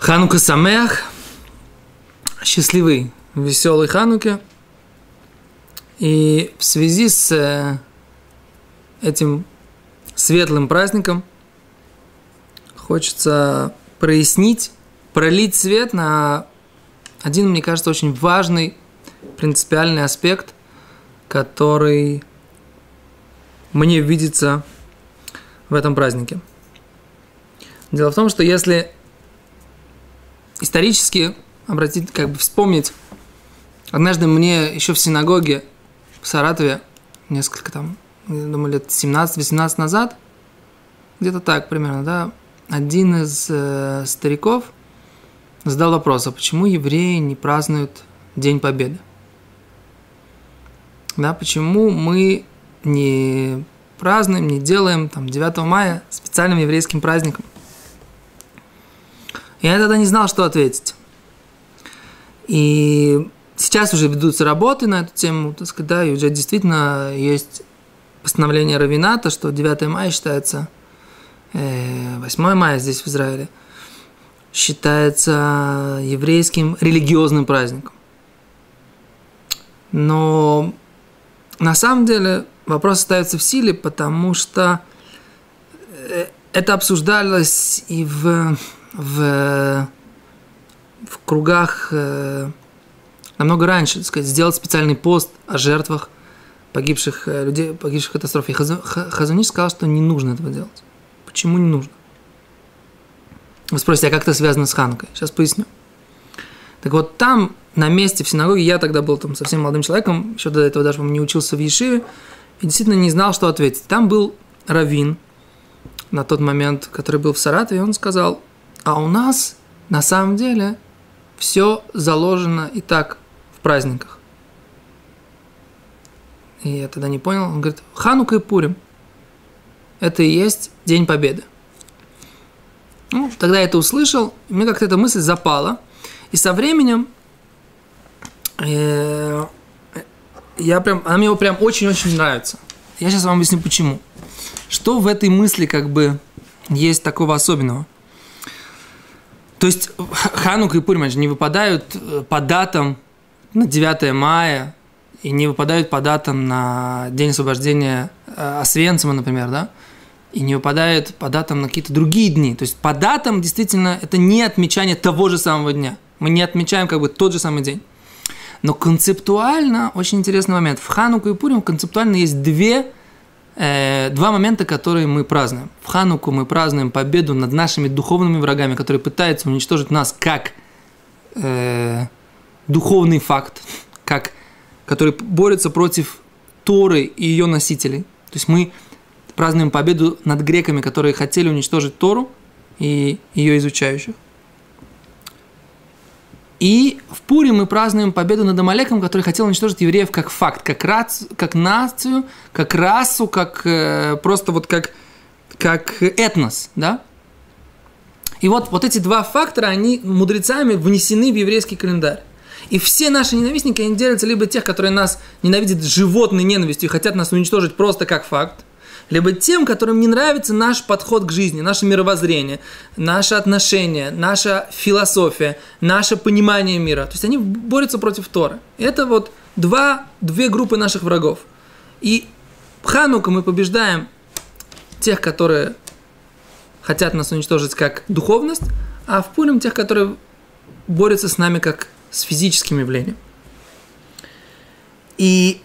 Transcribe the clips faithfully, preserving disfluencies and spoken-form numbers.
Ханука Самеах, счастливый, веселый Хануке. И в связи с этим светлым праздником хочется прояснить, пролить свет на один, мне кажется, очень важный, принципиальный аспект, который мне видится в этом празднике. Дело в том, что если исторически обратить, как бы вспомнить, однажды мне еще в синагоге в Саратове, несколько там, я думаю, лет семнадцать-восемнадцать назад, где-то так примерно, да, один из э, стариков задал вопрос, а почему евреи не празднуют День Победы? Да, почему мы не празднуем, не делаем там, девятого мая специальным еврейским праздником? Я тогда не знал, что ответить. И сейчас уже ведутся работы на эту тему, так сказать, да, и уже действительно есть постановление раввината, что девятое мая считается, э, восьмое мая здесь в Израиле, считается еврейским религиозным праздником. Но на самом деле вопрос остается в силе, потому что это обсуждалось и в, в, в кругах э, намного раньше, так сказать, сделать специальный пост о жертвах погибших людей, погибших в катастрофе. И Хазон Иш сказал, что не нужно этого делать. Почему не нужно? Вы спросите, а как это связано с Ханукой? Сейчас поясню. Так вот, там, на месте, в синагоге, я тогда был там совсем молодым человеком, еще до этого даже, по-моему, не учился в Ешиве, и действительно не знал, что ответить. Там был раввин на тот момент, который был в Саратове, и он сказал, а у нас на самом деле все заложено и так в праздниках. И я тогда не понял. Он говорит, Ханука и Пурим – это и есть День Победы. Ну, тогда я это услышал, и мне как-то эта мысль запала. И со временем э, я прям, она мне прям очень-очень нравится. Я сейчас вам объясню, почему. Что в этой мысли как бы есть такого особенного? То есть Ханука и Пурим, они же не выпадают по датам на девятое мая и не выпадают по датам на День освобождения Освенцима, например, да? И не выпадают по датам на какие-то другие дни. То есть по датам действительно это не отмечание того же самого дня. Мы не отмечаем как бы тот же самый день. Но концептуально очень интересный момент. В Хануку и Пурим концептуально есть две, э, два момента, которые мы празднуем. В Хануку мы празднуем победу над нашими духовными врагами, которые пытаются уничтожить нас как э, духовный факт, как, который борется против Торы и ее носителей. То есть мы празднуем победу над греками, которые хотели уничтожить Тору и ее изучающих. И в Пурим мы празднуем победу над Амалеком, который хотел уничтожить евреев как факт, как, рацию, как нацию, как расу, как э, просто вот как, как этнос, да? И вот, вот эти два фактора, они мудрецами внесены в еврейский календарь. И все наши ненавистники, они делятся либо тех, которые нас ненавидят животной ненавистью и хотят нас уничтожить просто как факт, либо тем, которым не нравится наш подход к жизни, наше мировоззрение, наше отношение, наша философия, наше понимание мира. То есть они борются против Торы. Это вот два, две группы наших врагов. И в Хануку мы побеждаем тех, которые хотят нас уничтожить как духовность, а в Пурим тех, которые борются с нами как с физическим явлением. И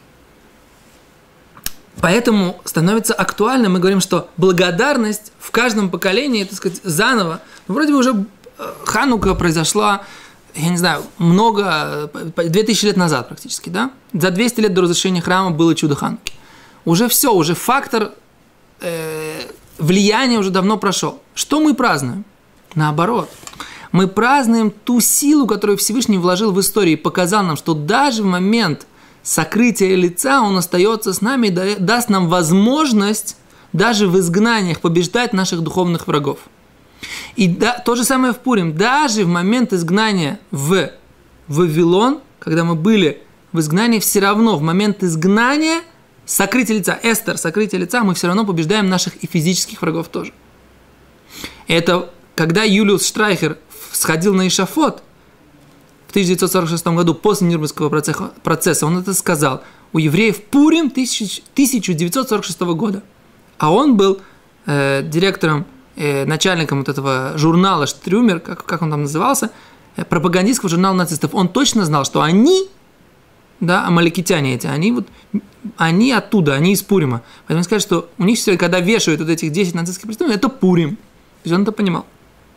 поэтому становится актуальным, мы говорим, что благодарность в каждом поколении, так сказать, заново, ну, вроде бы уже Ханука произошла, я не знаю, много, две тысячи лет назад практически, да? За двести лет до разрушения храма было чудо Хануки. Уже все, уже фактор э, влияния уже давно прошел. Что мы празднуем? Наоборот. Мы празднуем ту силу, которую Всевышний вложил в историю и показал нам, что даже в момент сокрытия лица он остается с нами и даст нам возможность даже в изгнаниях побеждать наших духовных врагов. И да, то же самое в Пурим. Даже в момент изгнания в Вавилон, когда мы были в изгнании, все равно в момент изгнания, сокрытия лица, Эстер, сокрытия лица, мы все равно побеждаем наших и физических врагов тоже. Это когда Юлиус Штрайхер сходил на эшафот в тысяча девятьсот сорок шестом году после Нюрнбергского процесса, он это сказал. У евреев Пурим тысяча девятьсот сорок шестого года. А он был э, директором, э, начальником вот этого журнала «Штрюмер», как, как он там назывался, э, пропагандистского журнала нацистов. Он точно знал, что они, да, амаликитяне эти, они, вот, они оттуда, они из Пурима. Поэтому он скажет, что у них все, когда вешают вот этих десять нацистских преступлений, это Пурим. То есть он это понимал.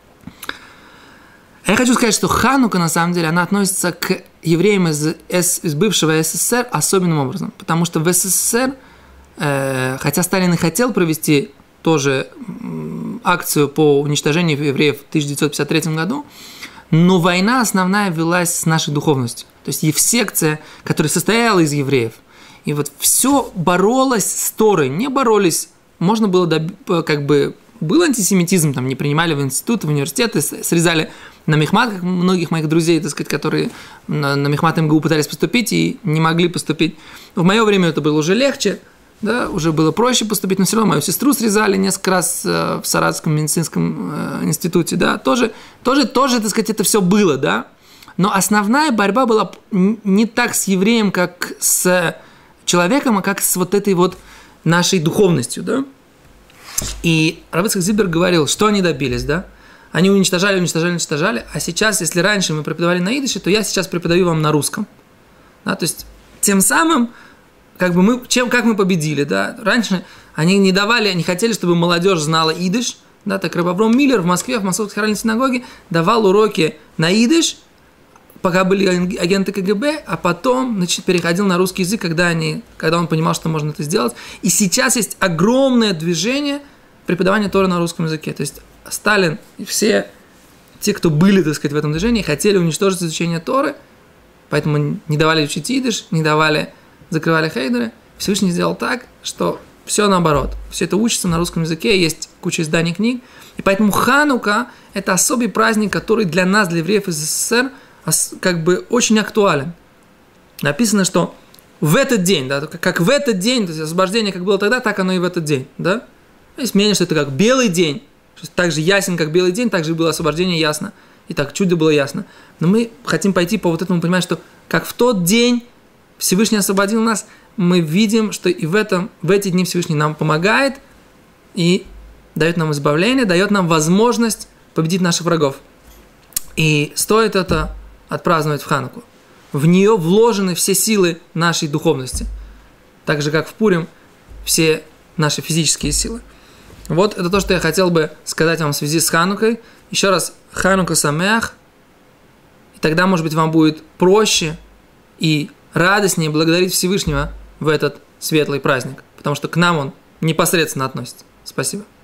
Я хочу сказать, что Ханука, на самом деле, она относится к евреям из, из бывшего СССР особенным образом. Потому что в СССР, э, хотя Сталин и хотел провести тоже акцию по уничтожению евреев в тысяча девятьсот пятьдесят третьем году, но война основная велась с нашей духовностью. То есть евсекция, которая состояла из евреев. И вот все боролось с Торой. Не боролись, можно было, доб- как бы, был антисемитизм, там не принимали в институты, в университеты, срезали на мехмат, как многих моих друзей, так сказать, которые на, на мехмат МГУ пытались поступить и не могли поступить. В мое время это было уже легче, да, уже было проще поступить, но все равно мою сестру срезали несколько раз в Саратовском медицинском институте, да, тоже, тоже, тоже, так сказать, это все было, да, но основная борьба была не так с евреем, как с человеком, а как с вот этой вот нашей духовностью, да. И Рав Ицхак Зильбер говорил, что они добились, да? Они уничтожали, уничтожали, уничтожали, а сейчас, если раньше мы преподавали на идыше, то я сейчас преподаю вам на русском. Да? То есть, тем самым, как бы мы, чем, как мы победили, да? Раньше они не давали, не хотели, чтобы молодежь знала идыш, да? Так Рав Авром Миллер в Москве, в Московской хоральной синагоге давал уроки на идыш, пока были агенты КГБ, а потом, значит, переходил на русский язык, когда, они, когда он понимал, что можно это сделать. И сейчас есть огромное движение преподавания Торы на русском языке. То есть Сталин и все те, кто были, так сказать, в этом движении, хотели уничтожить изучение Торы, поэтому не давали учить идыш, не давали, закрывали хейдеры. Всевышний сделал так, что все наоборот. Все это учится на русском языке, есть куча изданий книг. И поэтому Ханука – это особый праздник, который для нас, для евреев из СССР, как бы очень актуален. Написано, что в этот день, да, как в этот день, то есть освобождение как было тогда, так оно и в этот день, да. Есть мнение, что это как белый день, так же ясен, как белый день, так же было освобождение ясно, и так чудо было ясно. Но мы хотим пойти по вот этому, понимать, что как в тот день Всевышний освободил нас, мы видим, что и в, этом, в эти дни Всевышний нам помогает и дает нам избавление, дает нам возможность победить наших врагов. И стоит это отпраздновать в Хануку. В нее вложены все силы нашей духовности. Так же, как в Пурим, все наши физические силы. Вот это то, что я хотел бы сказать вам в связи с Ханукой. Еще раз, Ханука Самеах. И тогда, может быть, вам будет проще и радостнее благодарить Всевышнего в этот светлый праздник. Потому что к нам он непосредственно относится. Спасибо.